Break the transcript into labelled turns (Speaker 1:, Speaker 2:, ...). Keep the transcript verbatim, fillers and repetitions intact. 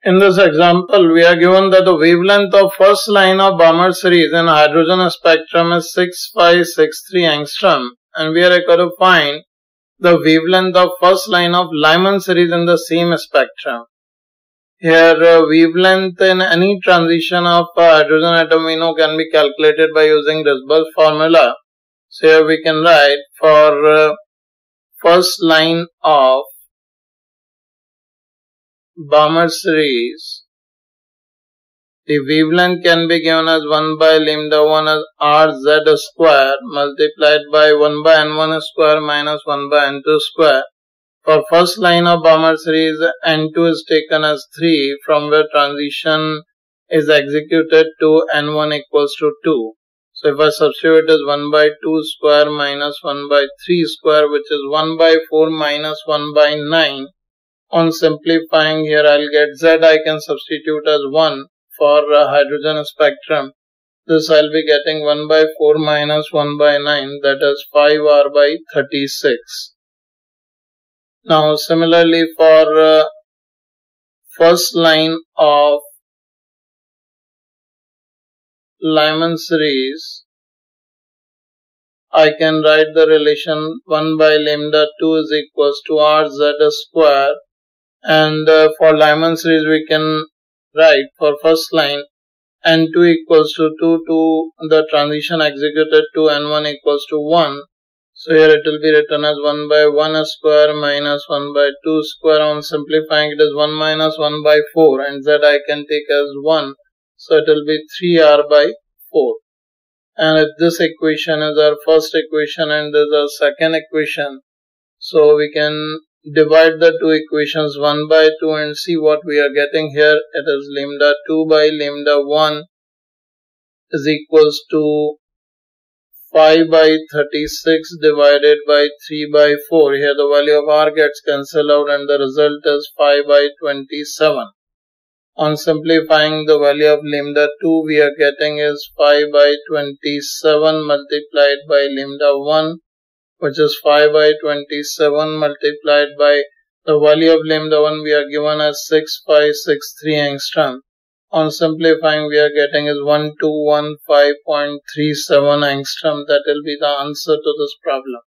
Speaker 1: In this example, we are given that the wavelength of first line of Balmer series in hydrogen spectrum is six five six three angstrom, and we are required to find the wavelength of first line of Lyman series in the same spectrum. Here, uh, wavelength in any transition of uh, hydrogen atom we know can be calculated by using Rysberg's formula. So here we can write for uh, first line of Balmer series, the wavelength can be given as one by lambda one as R Z square multiplied by one by N one square minus one by N two square. For first line of Balmer series, N two is taken as three, from where transition is executed to N one equals to two. So if I substitute it as one by two square minus one by three square, which is one by four minus one by nine. On simplifying here, I'll get Z I can substitute as one for uh, hydrogen spectrum. This I'll be getting one by four minus one by nine, that is five R by thirty-six. Now similarly for uh, first line of Lyman series, I can write the relation one by lambda two is equals to R Z square. And uh, for Lyman series we can write for first line N two equals to two to the transition executed to N one equals to one. So here it will be written as one by one square minus one by two square. On simplifying it is one minus one by four, and Z I can take as one. So it will be three R by four. And if this equation is our first equation and this is our second equation, so we can divide the two equations one by two and see what we are getting here. It is lambda two by lambda one is equals to five by thirty-six divided by three by four. Here the value of R gets cancelled out and the result is five by twenty-seven. On simplifying, the value of lambda two we are getting is five by twenty-seven multiplied by lambda one, which is five by twenty-seven multiplied by the value of lambda one we are given as six five six three angstrom. On simplifying, we are getting is one two one five point three seven angstrom. That will be the answer to this problem.